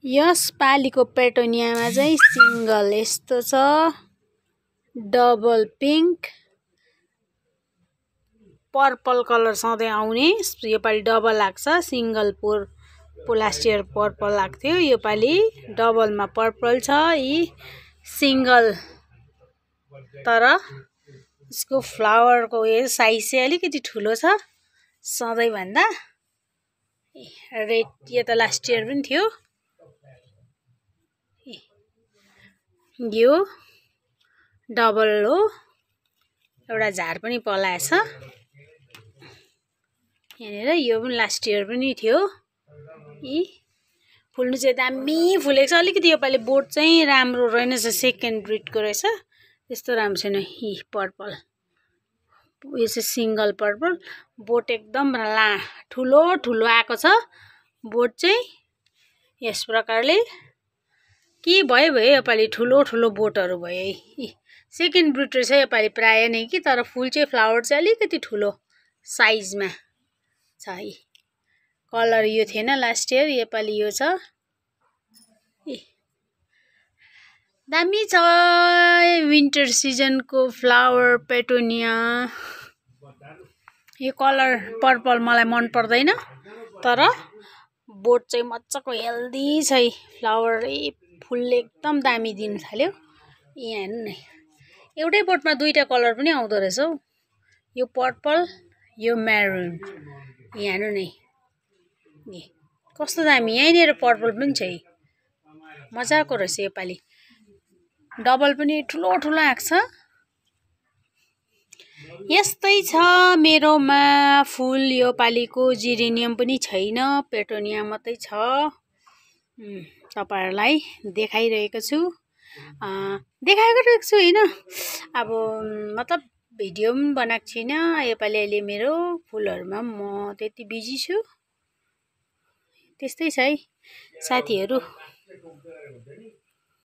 यस पालीको पेटोनियामा चाहिँ सिंगल यस्तो छ, डबल पिंक, पर्पल कलर सधैँ आउने। योपालि डबल लाग्छ, सिंगल लास्ट इयर पर्पल लाग्थ्यो, योपालि डबलमा पर्पल छ। यी सिंगल, तर यसको फ्लावरको साइज चाहिँ अलिकति ठुलो छ सधैँ भन्दा। रेड यो त लास्ट इयर पनि थियो। यो डबल हो, एउटा झार पनि पलाएछ यहाँनिर। यो पनि लास्ट इयर पनि थियो। यी फुल्नु चाहिँ दामी फुलेको छ। अलिकति योपालि बोट चाहिँ राम्रो रहेनछ, सेकेन्ड ब्रिडको रहेछ, त्यस्तो राम्रो छैन। यी पर्पल, यो चाहिँ सिंगल पर्पल। बोट एकदम ठुलो ठुलो आएको छ बोट चाहिँ। यस प्रकारले के भयो योपालि ठुलो ठुलो बोटहरू भयो। यी सेकेन्ड ब्रिड रहेछ योपालि प्राय नै कि, तर फुल चाहिँ फ्लावर चाहिँ अलिकति ठुलो साइजमा छ। यी कलर यो थिएन लास्ट इयर, योपालि यो छ। दामी छ विन्टर सिजनको फ्लावर पेटोनिया। यो कलर पर्पल मलाई मन पर्दैन, तर बोट चाहिँ मजाको हेल्दी छ। फ्लावर फुलले एकदम दामी दिन थाल्यो। यहाँ हेर्नु न, एउटै बोटमा दुईटा कलर पनि आउँदो रहेछ हौ। यो पर्पल, यो मैरून। यहाँ हेर्नु नै कस्तो दामी। यहीँनिर पर्पल पनि छ, मजाको रहेछ। योपालि डबल पनि ठुलो ठुलो आएको छ। यस्तै छ मेरोमा फुल। योपालिको जिरेनियम पनि छैन, पेटोनिया मात्रै छ। तपाईहरुलाई देखाइरहेको छु, होइन। अब मतलब भिडियो पनि बनाएको छैन योपालि। अहिले मेरो फुलहरुमा म त्यति बिजी छु। त्यस्तै छ है साथीहरु।